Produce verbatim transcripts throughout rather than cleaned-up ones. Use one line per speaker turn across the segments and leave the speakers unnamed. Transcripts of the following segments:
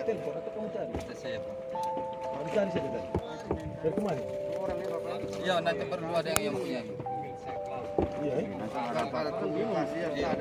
telepon atau kamu cari?
Saya Pak.
Harus cari saja tadi. Dari kemana?
Ya nanti perlu ada yang yang punya.
Iya. Eh?
Pada tunggu masih ada.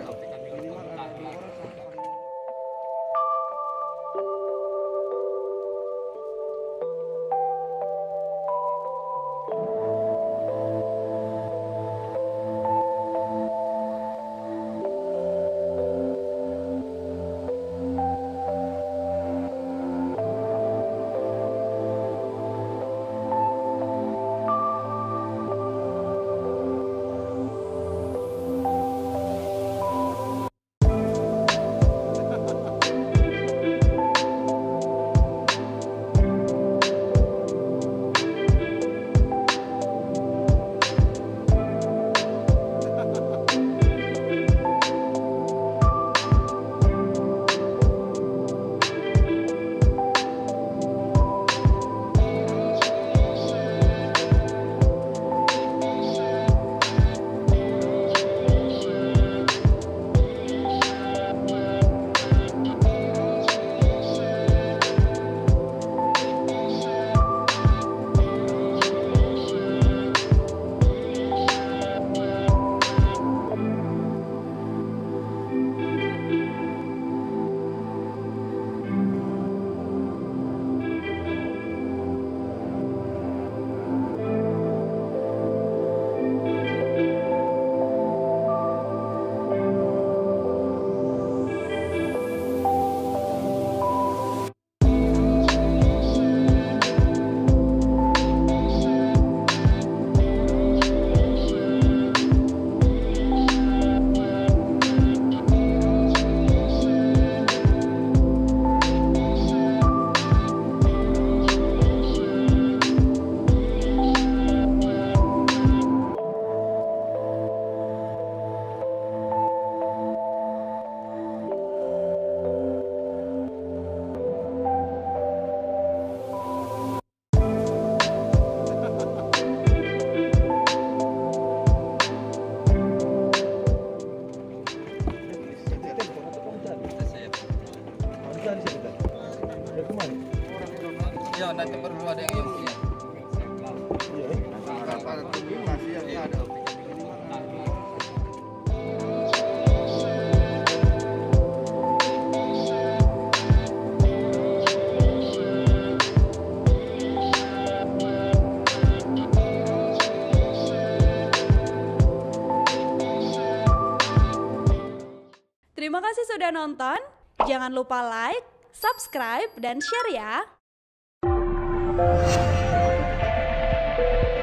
Ya nanti perlu ada yang yang punya.
Iya. Eh?
Pada tunggu masih ada.
Terima kasih sudah nonton. Jangan lupa like, subscribe, dan share ya.